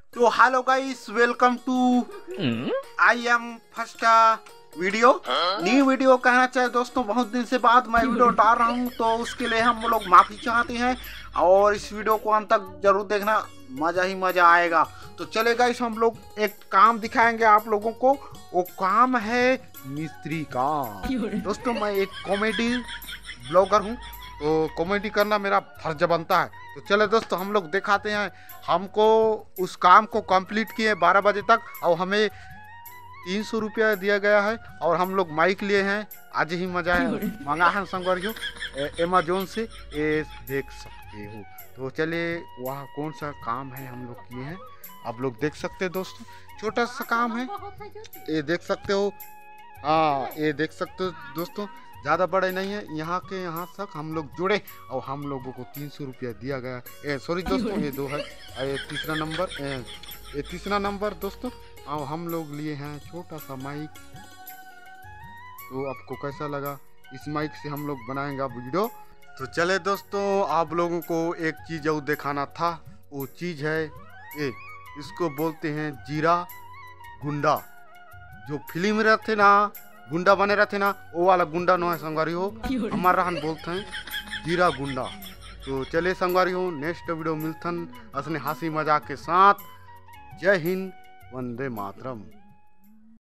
तो hello guys, welcome to I am first video. New video कहना चाहिए दोस्तों, बहुत दिन से बाद मैं वीडियो डाल रहा हूं, तो उसके लिए हम लोग माफी चाहते हैं। और इस वीडियो को अंत तक जरूर देखना, मजा ही मजा आएगा। तो चले गाइस, हम लोग एक काम दिखाएंगे आप लोगों को। वो काम है मिस्त्री काम। दोस्तों, मैं एक कॉमेडी ब्लॉगर हूँ, तो कॉमेडी करना मेरा फर्ज बनता है। तो चले दोस्तों, हम लोग दिखाते हैं। हमको उस काम को कंप्लीट किए 12 बजे तक, और हमें 300 रुपया दिया गया है। और हम लोग माइक लिए हैं, आज ही मजा है, मंगा है संगवारियों अमेजोन से, ये देख सकते हो। तो चलिए, वह कौन सा काम है हम लोग किए हैं, आप लोग देख सकते हैं दोस्तों। छोटा सा काम है, ये देख सकते हो। हाँ, ये देख सकते हो दोस्तों, ज़्यादा बड़े नहीं है। यहाँ के यहाँ तक हम लोग जुड़े और हम लोगों को 300 रुपया दिया गया। सॉरी दोस्तों, ये 2 है, ये तीसरा नंबर दोस्तों। और हम लोग लिए हैं छोटा सा माइक। तो आपको कैसा लगा? इस माइक से हम लोग बनाएंगे अब वीडियो। तो चले दोस्तों, आप लोगों को एक चीज़ और दिखाना था। वो चीज़ है ये, इसको बोलते हैं जीरा गुंडा। जो फिल्म में रहते ना, गुंडा बने रहते ना, वो वाला गुंडा नो है संगवारी हो, हमारा हम बोलते हैं जीरा गुंडा। तो चले संगवारी हो, नेक्स्ट वीडियो मिलथन असने हंसी मजाक के साथ। जय हिंद, वंदे मातरम।